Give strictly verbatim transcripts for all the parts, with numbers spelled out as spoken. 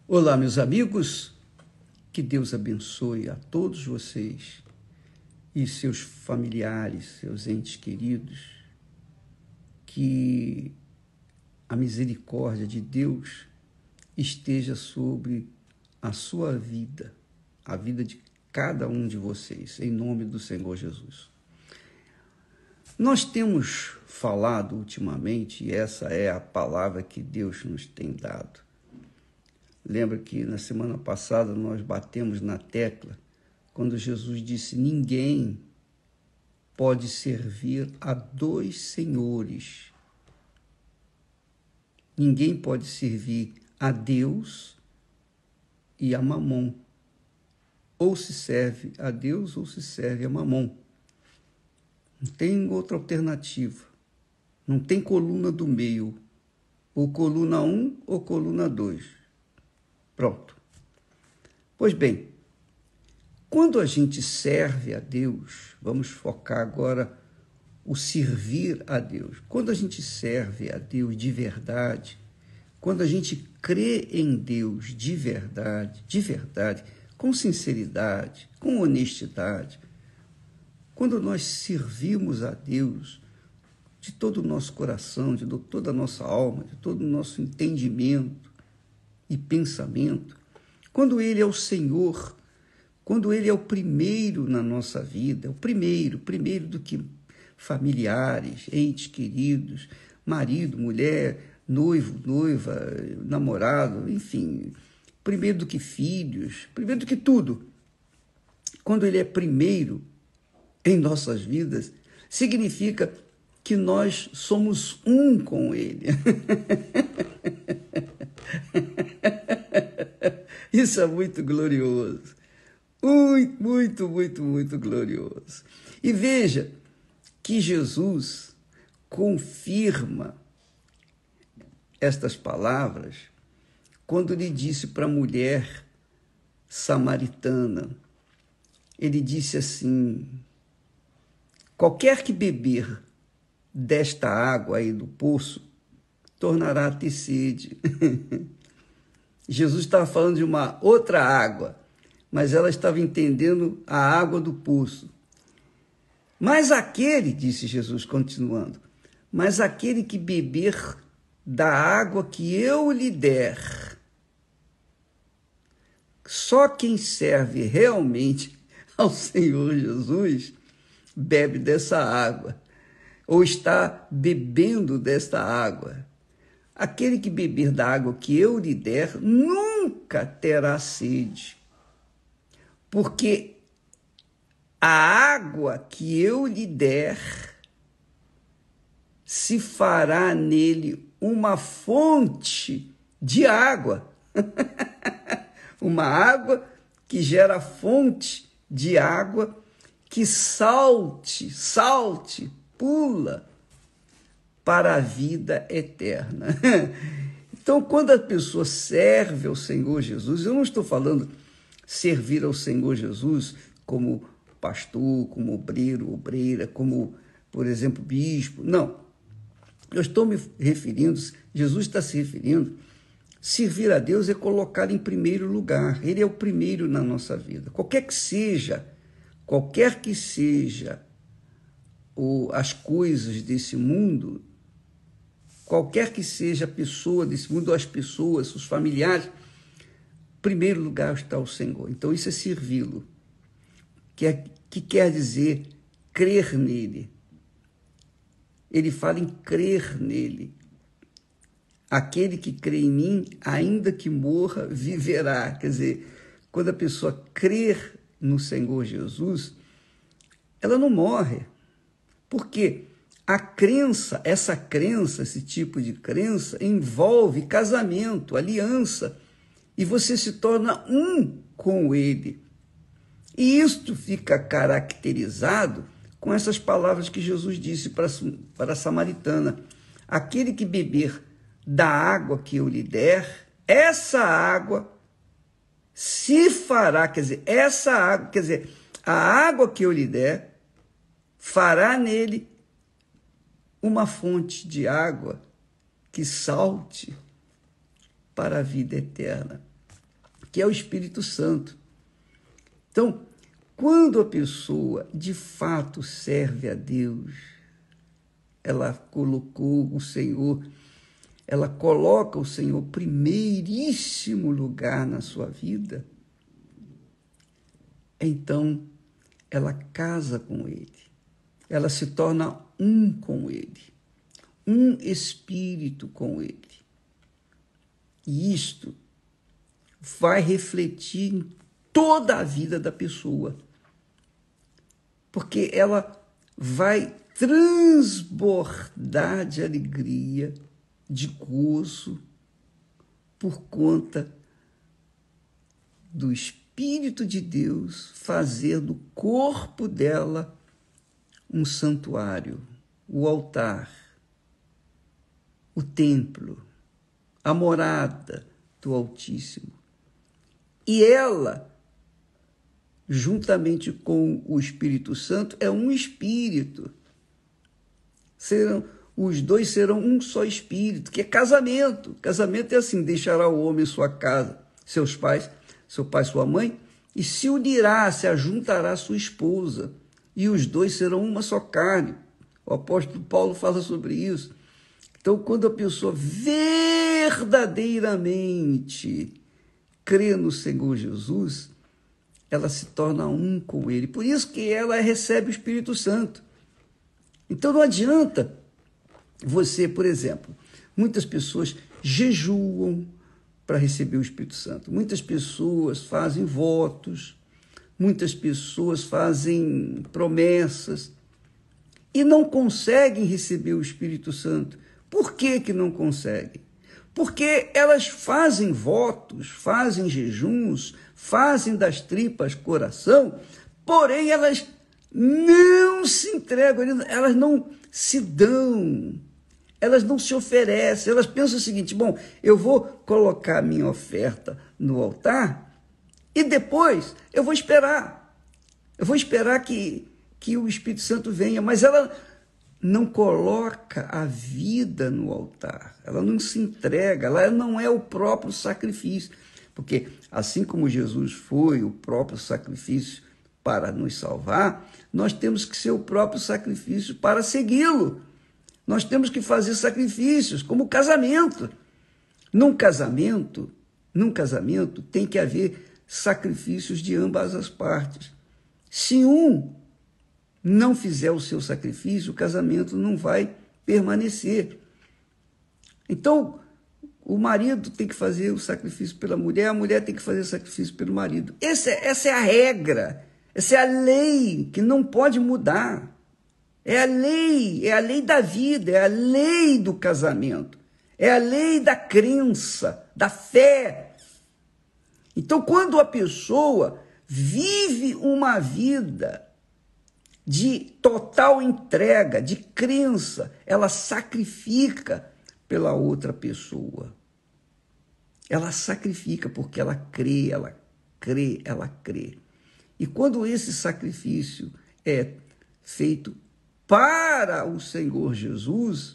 Olá, meus amigos, que Deus abençoe a todos vocês e seus familiares, seus entes queridos, que a misericórdia de Deus esteja sobre a sua vida, a vida de cada um de vocês, em nome do Senhor Jesus. Nós temos falado ultimamente, e essa é a palavra que Deus nos tem dado. Lembra que na semana passada nós batemos na tecla quando Jesus disse: ninguém pode servir a dois senhores. Ninguém pode servir a Deus e a Mamon. Ou se serve a Deus ou se serve a Mamon. Não tem outra alternativa. Não tem coluna do meio. Ou coluna um ou coluna dois. Pronto. Pois bem, quando a gente serve a Deus, vamos focar agora o servir a Deus. Quando a gente serve a Deus de verdade, quando a gente crê em Deus de verdade, de verdade, com sinceridade, com honestidade, quando nós servimos a Deus de todo o nosso coração, de toda a nossa alma, de todo o nosso entendimento e pensamento, quando Ele é o Senhor, quando Ele é o primeiro na nossa vida, é o primeiro, primeiro do que familiares, entes queridos, marido, mulher, noivo, noiva, namorado, enfim, primeiro do que filhos, primeiro do que tudo. Quando Ele é primeiro em nossas vidas, significa que nós somos um com Ele. Isso é muito glorioso. Muito, muito, muito, muito glorioso. E veja que Jesus confirma estas palavras quando lhe disse para a mulher samaritana. Ele disse assim: qualquer que beber desta água aí do poço tornará a ter sede. Jesus estava falando de uma outra água, mas ela estava entendendo a água do poço. Mas aquele, disse Jesus continuando, mas aquele que beber da água que eu lhe der, só quem serve realmente ao Senhor Jesus bebe dessa água, ou está bebendo desta água. Aquele que beber da água que eu lhe der, nunca terá sede, porque a água que eu lhe der se fará nele uma fonte de água. Uma água que gera fonte de água que salte, salte, pula para a vida eterna. Então, quando a pessoa serve ao Senhor Jesus, eu não estou falando servir ao Senhor Jesus como pastor, como obreiro, obreira, como, por exemplo, bispo. Não. Eu estou me referindo, Jesus está se referindo, servir a Deus é colocar em primeiro lugar. Ele é o primeiro na nossa vida. Qualquer que seja, qualquer que seja ou as coisas desse mundo, qualquer que seja a pessoa desse mundo, ou as pessoas, os familiares, em primeiro lugar está o Senhor. Então isso é servi-lo, que, é, que quer dizer crer nele. Ele fala em crer nele. Aquele que crê em mim, ainda que morra, viverá. Quer dizer, quando a pessoa crer no Senhor Jesus, ela não morre. Por quê? A crença, essa crença, esse tipo de crença, envolve casamento, aliança, e você se torna um com ele. E isto fica caracterizado com essas palavras que Jesus disse para, para a samaritana: aquele que beber da água que eu lhe der, essa água se fará, quer dizer, essa água, quer dizer, a água que eu lhe der, fará nele uma fonte de água que salte para a vida eterna. que é o Espírito Santo. Então, quando a pessoa de fato serve a Deus, ela colocou o Senhor, ela coloca o Senhor primeiríssimo lugar na sua vida, então ela casa com Ele, ela se torna um com Ele, um espírito com Ele. E isto vai refletir em toda a vida da pessoa, porque ela vai transbordar de alegria, de gozo, por conta do Espírito de Deus fazer do corpo dela um santuário, o altar, o templo, a morada do Altíssimo. E ela, juntamente com o Espírito Santo, é um espírito. Serão, os dois serão um só espírito, que é casamento. Casamento é assim: deixará o homem sua casa, seus pais, seu pai, sua mãe, e se unirá, se ajuntará sua esposa, e os dois serão uma só carne. O apóstolo Paulo fala sobre isso. Então, quando a pessoa verdadeiramente crê no Senhor Jesus, ela se torna um com Ele. Por isso que ela recebe o Espírito Santo. Então, não adianta você, por exemplo, muitas pessoas jejuam para receber o Espírito Santo. Muitas pessoas fazem votos, muitas pessoas fazem promessas e não conseguem receber o Espírito Santo. Por que que não conseguem? Porque elas fazem votos, fazem jejuns, fazem das tripas coração, porém elas não se entregam, elas não se dão, elas não se oferecem, elas pensam o seguinte: bom, eu vou colocar a minha oferta no altar e depois eu vou esperar, eu vou esperar que, que o Espírito Santo venha, mas ela não coloca a vida no altar, ela não se entrega, ela não é o próprio sacrifício, porque assim como Jesus foi o próprio sacrifício para nos salvar, nós temos que ser o próprio sacrifício para segui-lo. Nós temos que fazer sacrifícios, como casamento. Num casamento, num casamento tem que haver sacrifícios de ambas as partes. Se um não fizer o seu sacrifício, o casamento não vai permanecer. Então, o marido tem que fazer o sacrifício pela mulher, a mulher tem que fazer o sacrifício pelo marido. Essa é, essa é a regra, essa é a lei que não pode mudar. É a lei, é a lei da vida, é a lei do casamento, é a lei da crença, da fé. Então, quando a pessoa vive uma vida de total entrega, de crença, ela sacrifica pela outra pessoa. Ela sacrifica porque ela crê, ela crê, ela crê. E quando esse sacrifício é feito para o Senhor Jesus,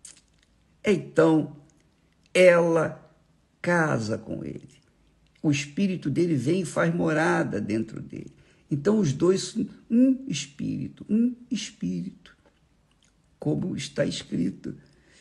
então ela casa com Ele. O Espírito dele vem e faz morada dentro dele. Então os dois são um Espírito, um Espírito, como está escrito.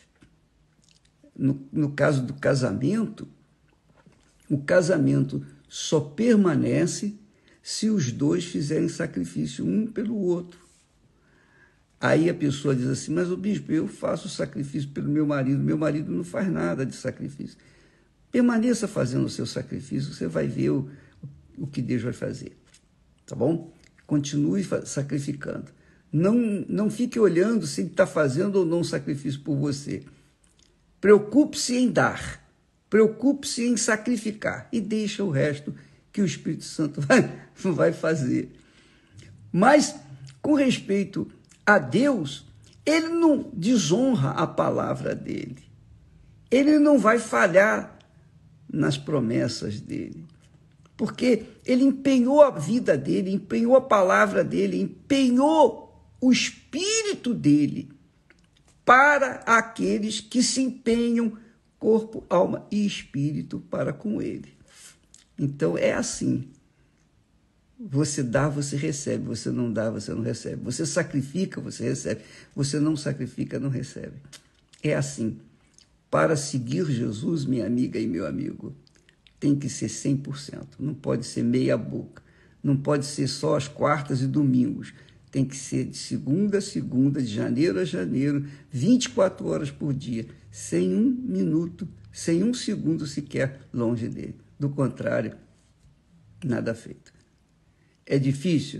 No, no caso do casamento, o casamento só permanece se os dois fizerem sacrifício um pelo outro. Aí a pessoa diz assim: mas o bispo, eu faço sacrifício pelo meu marido, meu marido não faz nada de sacrifício. Permaneça fazendo o seu sacrifício, você vai ver o, o que Deus vai fazer, tá bom? Continue sacrificando. Não, não fique olhando se ele está fazendo ou não sacrifício por você. Preocupe-se em dar, preocupe-se em sacrificar e deixa o resto que o Espírito Santo vai, vai fazer. Mas, com respeito a Deus, ele não desonra a palavra dele. Ele não vai falhar nas promessas dele, porque ele empenhou a vida dele, empenhou a palavra dele, empenhou o espírito dele para aqueles que se empenham corpo, alma e espírito para com ele. Então, é assim. Você dá, você recebe. Você não dá, você não recebe. Você sacrifica, você recebe. Você não sacrifica, não recebe. É assim. Para seguir Jesus, minha amiga e meu amigo, tem que ser cem por cento. Não pode ser meia boca. Não pode ser só as quartas e domingos. Tem que ser de segunda a segunda, de janeiro a janeiro, vinte e quatro horas por dia, sem um minuto, sem um segundo sequer longe dele. Do contrário, nada feito. É difícil?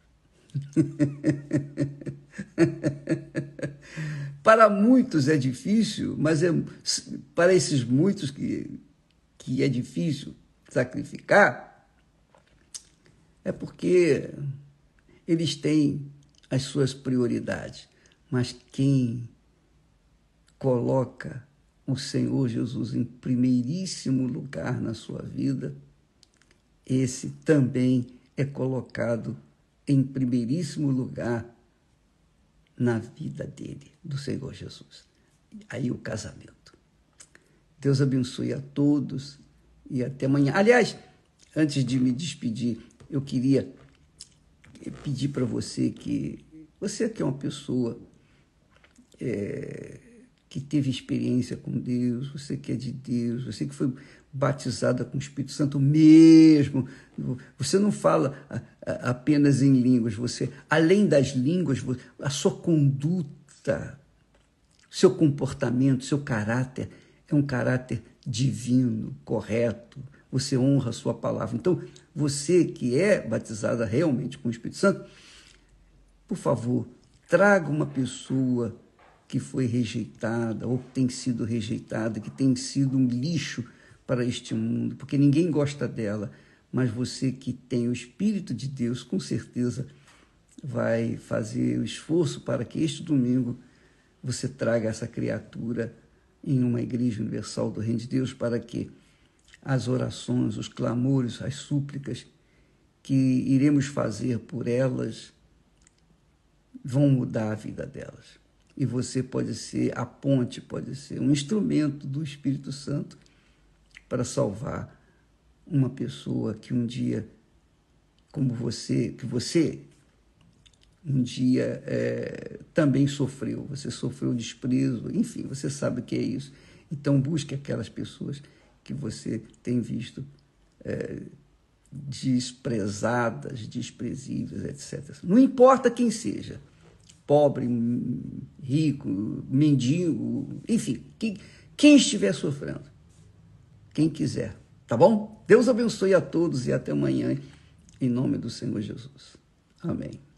Para muitos é difícil, mas é, para esses muitos que, que é difícil sacrificar, é porque eles têm as suas prioridades. Mas quem coloca o Senhor Jesus em primeiríssimo lugar na sua vida, esse também é colocado em primeiríssimo lugar na vida dele, do Senhor Jesus. Aí o casamento. Deus abençoe a todos e até amanhã. Aliás, antes de me despedir, eu queria pedir para você que, você que é uma pessoa é, que teve experiência com Deus, você que é de Deus, você que foi batizada com o Espírito Santo mesmo, você não fala apenas em línguas, você, além das línguas, a sua conduta, seu comportamento, seu caráter é um caráter divino, correto, você honra a sua palavra. Então, você que é batizada realmente com o Espírito Santo, por favor, traga uma pessoa que foi rejeitada ou que tem sido rejeitada, que tem sido um lixo para este mundo, porque ninguém gosta dela, mas você que tem o Espírito de Deus, com certeza vai fazer o esforço para que este domingo você traga essa criatura em uma igreja universal do Reino de Deus, para que as orações, os clamores, as súplicas que iremos fazer por elas vão mudar a vida delas. E você pode ser a ponte, pode ser um instrumento do Espírito Santo para salvar uma pessoa que um dia, como você, que você um dia é, também sofreu, você sofreu desprezo, enfim, você sabe o que é isso. Então busque aquelas pessoas que você tem visto é, desprezadas, desprezíveis, etcétera. Não importa quem seja, pobre, rico, mendigo, enfim, quem, quem estiver sofrendo, quem quiser, tá bom? Deus abençoe a todos e até amanhã, em nome do Senhor Jesus. Amém.